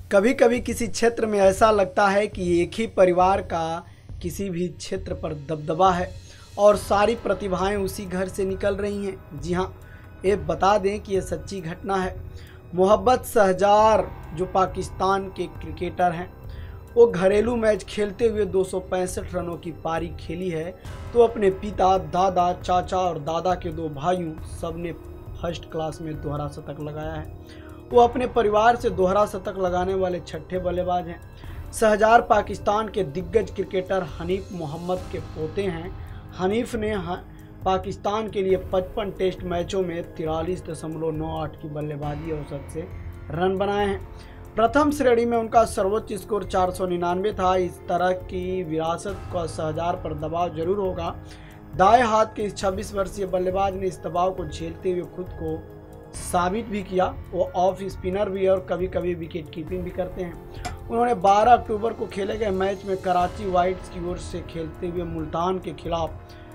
कभी कभी किसी क्षेत्र में ऐसा लगता है कि एक ही परिवार का किसी भी क्षेत्र पर दबदबा है और सारी प्रतिभाएं उसी घर से निकल रही हैं। जी हाँ, ये बता दें कि ये सच्ची घटना है। मोहब्बत शहजार जो पाकिस्तान के क्रिकेटर हैं, वो घरेलू मैच खेलते हुए 265 रनों की पारी खेली है, तो अपने पिता, दादा, चाचा और दादा के 2 भाइयों सबने फर्स्ट क्लास में दोहरा शतक लगाया है। वो अपने परिवार से दोहरा शतक लगाने वाले छठे बल्लेबाज हैं। शहजार पाकिस्तान के दिग्गज क्रिकेटर हनीफ मोहम्मद के पोते हैं। हनीफ ने पाकिस्तान के लिए 55 टेस्ट मैचों में 43.98 की बल्लेबाजी औसत से रन बनाए हैं। प्रथम श्रेणी में उनका सर्वोच्च स्कोर 499 था। इस तरह की विरासत का शहजार पर दबाव जरूर होगा। दाएं हाथ के इस 26 वर्षीय बल्लेबाज ने इस दबाव को झेलते हुए खुद को साबित भी किया। वो ऑफ स्पिनर भी और कभी कभी विकेट कीपिंग भी करते हैं। उन्होंने 12 अक्टूबर को खेले गए मैच में कराची वाइट्स की ओर से खेलते हुए मुल्तान के खिलाफ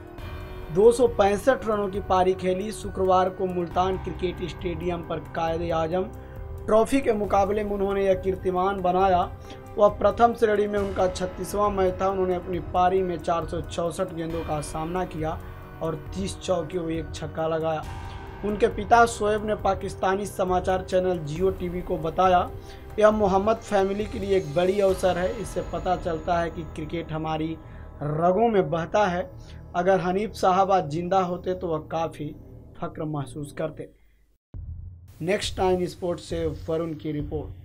265 रनों की पारी खेली। शुक्रवार को मुल्तान क्रिकेट स्टेडियम पर कायदे आजम ट्रॉफी के मुकाबले में उन्होंने यह कीर्तिमान बनाया। वह प्रथम श्रेणी में उनका 36वां मैच था। उन्होंने अपनी पारी में 464 गेंदों का सामना किया और 30 चौके व 1 छक्का लगाया। उनके पिता शोएब ने पाकिस्तानी समाचार चैनल जियो टीवी को बताया, यह मोहम्मद फैमिली के लिए एक बड़ी अवसर है। इससे पता चलता है कि क्रिकेट हमारी रगों में बहता है। अगर हनीफ साहब आज जिंदा होते तो वह काफ़ी फख्र महसूस करते। नेक्स्ट 9 स्पोर्ट्स से वरुण की रिपोर्ट।